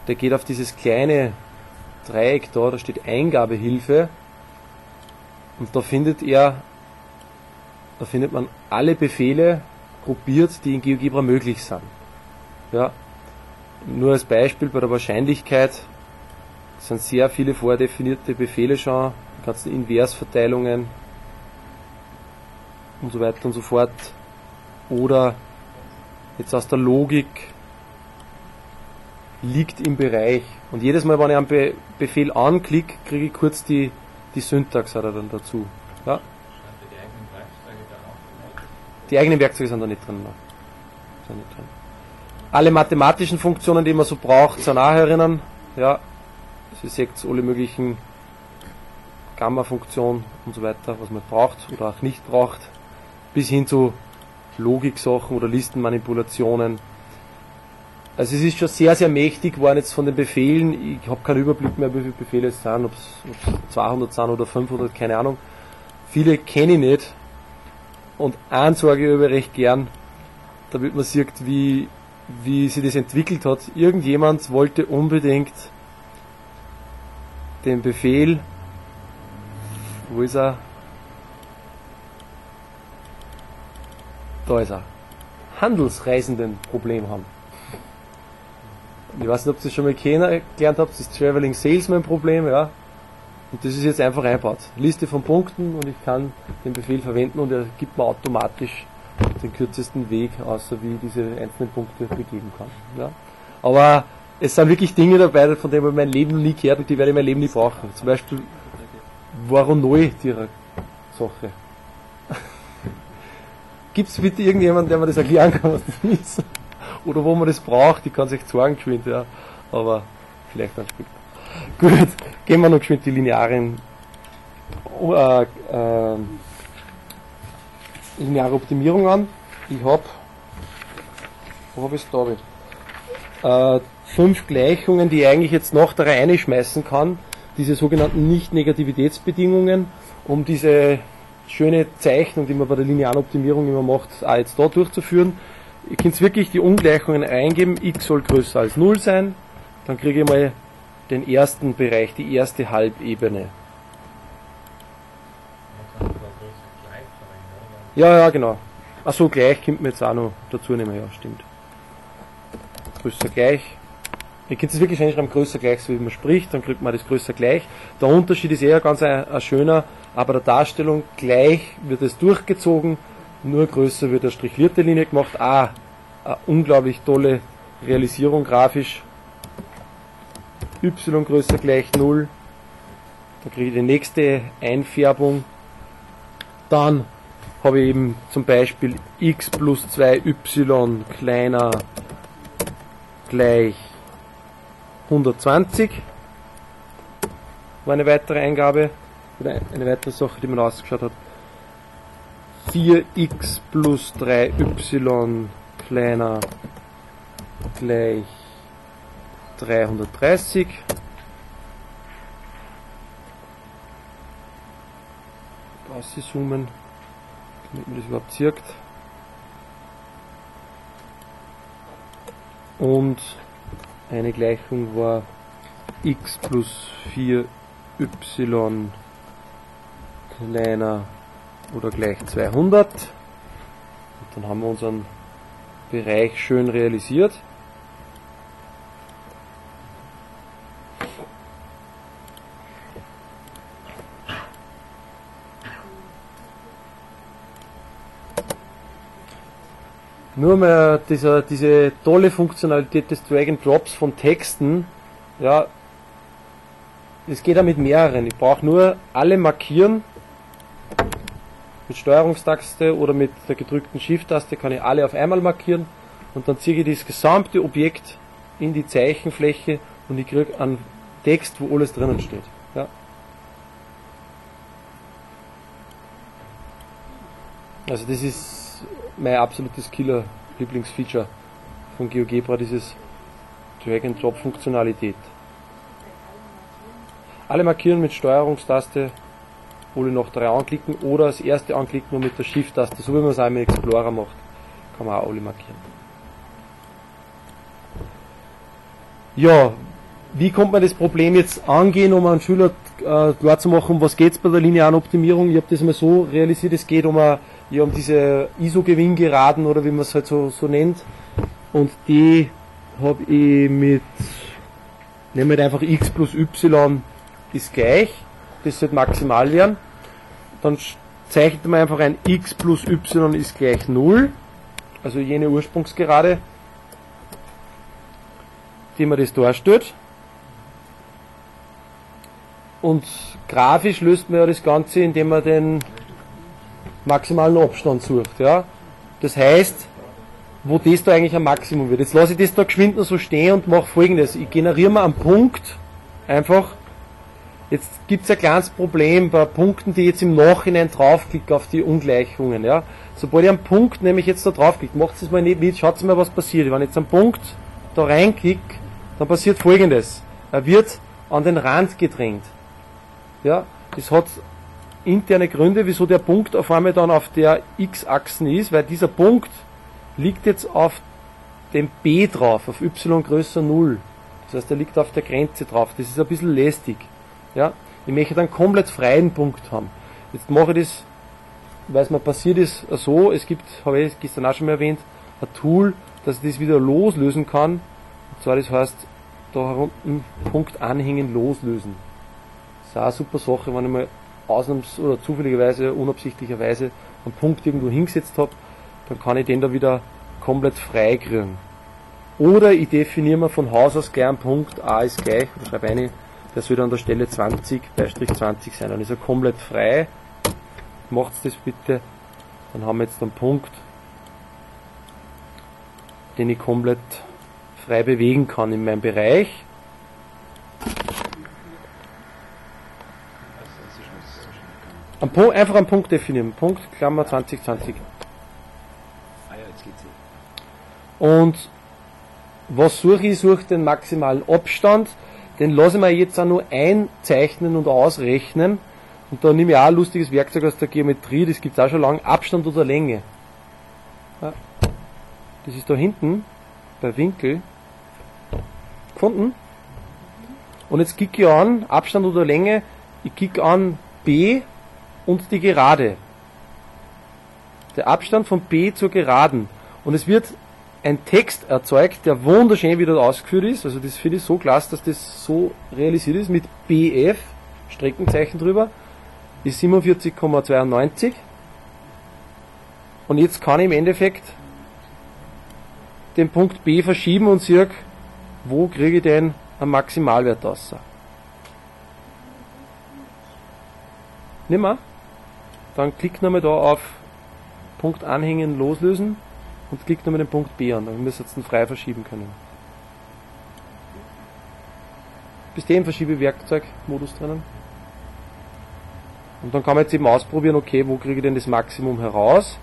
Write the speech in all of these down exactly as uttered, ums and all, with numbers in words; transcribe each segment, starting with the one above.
der geht auf dieses kleine Dreieck da, da steht Eingabehilfe, und da findet er, da findet man alle Befehle gruppiert, die in GeoGebra möglich sind. Ja, nur als Beispiel bei der Wahrscheinlichkeit sind sehr viele vordefinierte Befehle schon, die ganzen Inversverteilungen und so weiter und so fort. Oder jetzt aus der Logik liegt im Bereich. Und jedes Mal, wenn ich einen Be Befehl anklicke, kriege ich kurz die, die Syntax hat er dann dazu. Ja? Die eigenen Werkzeuge sind da nicht drin. Sind nicht drin. Alle mathematischen Funktionen, die man so braucht, sind auch herinnen. Ja, ihr seht alle möglichen Gamma-Funktionen und so weiter, was man braucht oder auch nicht braucht, bis hin zu Logik-Sachen oder Listenmanipulationen. Also es ist schon sehr, sehr mächtig geworden jetzt von den Befehlen. Ich habe keinen Überblick mehr, wie viele Befehle es sind, ob es zweihundert sind oder fünfhundert, keine Ahnung. Viele kenne ich nicht. Und eins sage ich aber recht gern, damit man sieht, wie, wie sich das entwickelt hat. Irgendjemand wollte unbedingt den Befehl, wo ist er? Da ist er. Handelsreisenden-Problem haben. Ich weiß nicht, ob ihr das schon mal kennengelernt habt, das ist Traveling Salesman Problem, ja. Und das ist jetzt einfach eingebaut. Liste von Punkten, und ich kann den Befehl verwenden und er gibt mir automatisch den kürzesten Weg, außer wie ich diese einzelnen Punkte begeben kann. Ja. Aber es sind wirklich Dinge dabei, von denen ich mein Leben noch nie gehört, und die werde ich mein Leben nie brauchen. Zum Beispiel Voronoi, die Sache. Gibt es bitte irgendjemanden, der mir das erklären kann, was das ist? Oder wo man das braucht? Ich kann es echt sagen, geschwind, ja. Aber vielleicht dann später. Gut, gehen wir noch geschwind die linearen äh, äh, lineare Optimierung an. Ich habe, wo habe ich es da? Äh, fünf Gleichungen, die ich eigentlich jetzt noch da reinschmeißen kann. Diese sogenannten Nicht-Negativitätsbedingungen, um diese schöne Zeichnung, die man bei der linearen Optimierung immer macht, auch jetzt da durchzuführen. Ihr könnt wirklich die Ungleichungen eingeben, x soll größer als null sein, dann kriege ich mal den ersten Bereich, die erste Halbebene. Ja, ja, genau. Achso, gleich kommt mir jetzt auch noch dazu nehmen, ja, stimmt. Größer gleich. Ihr könnt es wirklich einschreiben, größer gleich, so wie man spricht, dann kriegt man das größer gleich. Der Unterschied ist eher ganz ein, ein schöner, aber der Darstellung gleich wird es durchgezogen, nur größer wird eine strichlierte Linie gemacht. Ah, eine unglaublich tolle Realisierung grafisch. Y größer gleich null. Dann kriege ich die nächste Einfärbung. Dann habe ich eben zum Beispiel x plus zwei y kleiner gleich hundertzwanzig. War eine weitere Eingabe oder eine weitere Sache, die man ausgeschaut hat. vier x plus drei y kleiner gleich dreihundertdreißig. Auszoomen, damit man das überhaupt sieht. Und eine Gleichung war x plus vier y kleiner oder gleich zweihundert. Und dann haben wir unseren Bereich schön realisiert. Nur mal dieser, diese tolle Funktionalität des Drag and Drops von Texten, ja, es geht ja mit mehreren. Ich brauche nur alle markieren, mit Steuerungstaste oder mit der gedrückten Shift-Taste kann ich alle auf einmal markieren, und dann ziehe ich das gesamte Objekt in die Zeichenfläche und ich kriege einen Text, wo alles drinnen steht. Ja. Also das ist mein absolutes Killer-Lieblingsfeature von GeoGebra, dieses Drag-and-Drop-Funktionalität. Alle markieren mit Steuerungstaste, alle noch drei anklicken oder das erste anklicken und mit der Shift-Taste, so wie man es auch im Explorer macht, kann man auch alle markieren. Ja, wie kommt man das Problem jetzt angehen, um einen Schüler äh, klar zu machen, was geht es bei der linearen Optimierung? Ich habe das mal so realisiert, es geht um, a, ja, um diese I S O-Gewinngeraden oder wie man es halt so, so nennt. Und die habe ich mit, nehmen wir einfach x plus y ist gleich, das sollte maximal werden. Dann zeichnet man einfach ein x plus y ist gleich null, also jene Ursprungsgerade, die man das darstellt. Und grafisch löst man ja das Ganze, indem man den maximalen Abstand sucht. Ja? Das heißt, wo das da eigentlich ein Maximum wird. Jetzt lasse ich das da geschwind noch so stehen und mache Folgendes. Ich generiere mir einen Punkt, einfach. Jetzt gibt es ein kleines Problem bei Punkten, die ich jetzt im Nachhinein draufklicke auf die Ungleichungen. Ja? Sobald ich einen Punkt nämlich jetzt da draufklicke, macht es mal nicht mit, schaut mal, was passiert. Wenn ich jetzt einen Punkt da reinklicke, dann passiert Folgendes. Er wird an den Rand gedrängt. Ja, das hat interne Gründe, wieso der Punkt auf einmal dann auf der x-Achse ist, weil dieser Punkt liegt jetzt auf dem B drauf, auf y größer null. Das heißt, er liegt auf der Grenze drauf. Das ist ein bisschen lästig. Ja, ich möchte einen komplett freien Punkt haben. Jetzt mache ich das, weil es mir passiert ist, so, es gibt, habe ich gestern auch schon mal erwähnt, ein Tool, dass ich das wieder loslösen kann. Und zwar, das heißt, da unten Punkt anhängen, loslösen. Das ist auch eine super Sache, wenn ich mal ausnahms- oder zufälligerweise, unabsichtlicherweise einen Punkt irgendwo hingesetzt habe, dann kann ich den da wieder komplett frei kriegen. Oder ich definiere mir von Haus aus gleich einen Punkt, a ist gleich, oder schreibe eine, der soll an der Stelle zwanzig, Beistrich zwanzig sein, dann ist er komplett frei. Macht das bitte, dann haben wir jetzt einen Punkt, den ich komplett frei bewegen kann in meinem Bereich. Ein Punkt, einfach einen Punkt definieren. Punkt, Klammer zwanzig zwanzig. Und was suche ich? Ich suche den maximalen Abstand. Den lasse ich mir jetzt auch nur einzeichnen und ausrechnen. Und da nehme ich auch ein lustiges Werkzeug aus der Geometrie, das gibt es auch schon lange. Abstand oder Länge. Ja. Das ist da hinten bei Winkel. Gefunden? Und jetzt klicke ich an, Abstand oder Länge, ich klicke an B und die Gerade. Der Abstand von B zur Geraden. Und es wird ein Text erzeugt, der wunderschön wieder ausgeführt ist. Also das finde ich so klasse, dass das so realisiert ist, mit B F, Streckenzeichen drüber, ist siebenundvierzig Komma zweiundneunzig. Und jetzt kann ich im Endeffekt den Punkt B verschieben und sehe, wo kriege ich denn einen Maximalwert raus. Nimm mal. Dann klick nochmal da auf Punkt anhängen, loslösen und klick nochmal den Punkt B an. Dann müssen wir jetzt den frei verschieben können. Bis dahin Verschiebewerkzeugmodus drinnen. Und dann kann man jetzt eben ausprobieren, okay, wo kriege ich denn das Maximum heraus?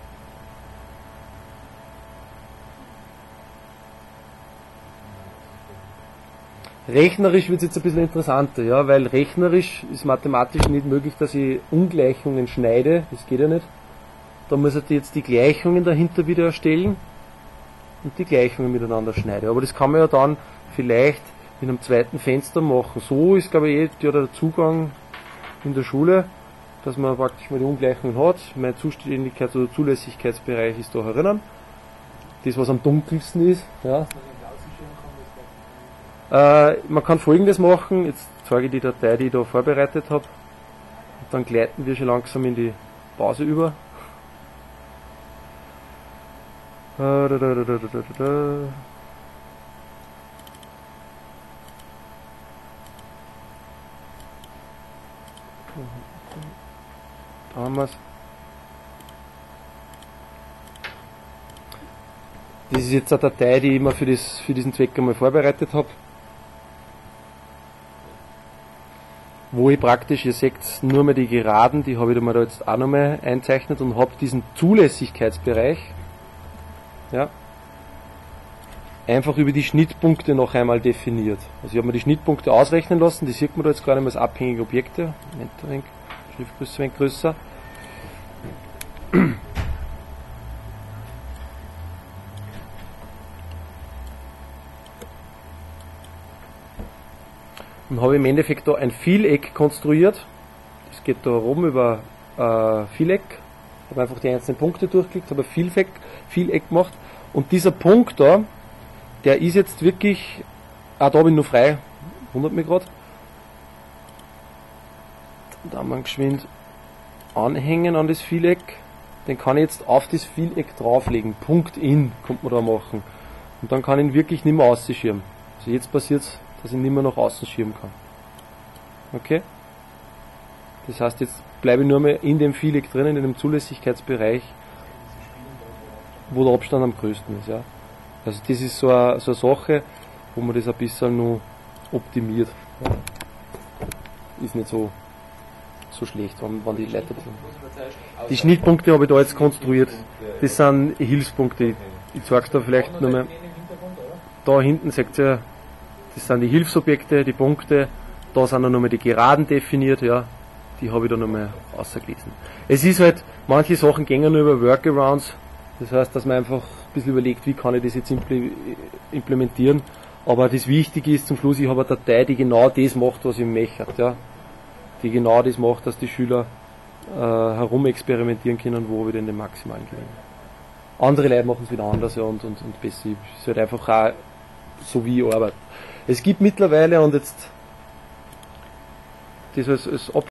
Rechnerisch wird es jetzt ein bisschen interessanter, ja, weil rechnerisch ist mathematisch nicht möglich, dass ich Ungleichungen schneide, das geht ja nicht. Da muss ich jetzt die Gleichungen dahinter wieder erstellen und die Gleichungen miteinander schneiden. Aber das kann man ja dann vielleicht in einem zweiten Fenster machen. So ist, glaube ich, ja der Zugang in der Schule, dass man praktisch mal die Ungleichungen hat. Mein Zuständigkeits- oder Zulässigkeitsbereich ist da herinnen. Das, was am dunkelsten ist. Ja. Äh, man kann Folgendes machen, jetzt zeige ich die Datei, die ich da vorbereitet habe, und dann gleiten wir schon langsam in die Pause über. Äh, da, da, da, da, da, da, da. Da haben wir es. Das ist jetzt eine Datei, die ich mir für, das, für diesen Zweck einmal vorbereitet habe. Wo ich praktisch, ihr seht nur mal die Geraden, die habe ich mir da jetzt auch nochmal einzeichnet und habe diesen Zulässigkeitsbereich, ja, einfach über die Schnittpunkte noch einmal definiert. Also ich habe mir die Schnittpunkte ausrechnen lassen, die sieht man da jetzt gar nicht mehr als abhängige Objekte. Moment, ein wenig, Schriftgröße ein wenig größer. und habe im Endeffekt da ein Vieleck konstruiert. Es geht da oben über äh, Vieleck. Ich habe einfach die einzelnen Punkte durchgeklickt, habe ein Vieleck, Vieleck gemacht. Und dieser Punkt da, der ist jetzt wirklich, ah, da bin ich noch frei, wundert mich gerade. Da mal geschwind anhängen an das Vieleck. Den kann ich jetzt auf das Vieleck drauflegen. Punkt in, kommt man da machen. Und dann kann ich ihn wirklich nicht mehr ausschirmen. Also jetzt passiert es, dass ich nicht mehr nach außen schirmen kann. Okay? Das heißt, jetzt bleibe ich nur mehr in dem Vieleck drinnen, in dem Zulässigkeitsbereich, wo der Abstand am größten ist. Ja. Also das ist so eine, so eine Sache, wo man das ein bisschen noch optimiert. Ja. Ist nicht so, so schlecht, wenn, wenn die Leute das sind. Die Schnittpunkte habe ich da jetzt konstruiert. Das sind Hilfspunkte. Ich zeige es da vielleicht nochmal. Da hinten seht ihr, das sind die Hilfsobjekte, die Punkte. Da sind dann nochmal die Geraden definiert. Ja. Die habe ich da nochmal ausgelesen. Es ist halt, manche Sachen gehen nur über Workarounds. Das heißt, dass man einfach ein bisschen überlegt, wie kann ich das jetzt implementieren. Aber das Wichtige ist zum Schluss, ich habe eine Datei, die genau das macht, was ich möchte. Ja. Die genau das macht, dass die Schüler äh, herumexperimentieren können, wo wir denn den maximalen Gewinn. Andere Leute machen es wieder anders, ja, und, und, und besser. Es ist halt einfach auch so, wie ich arbeite. Es gibt mittlerweile, und jetzt das als, als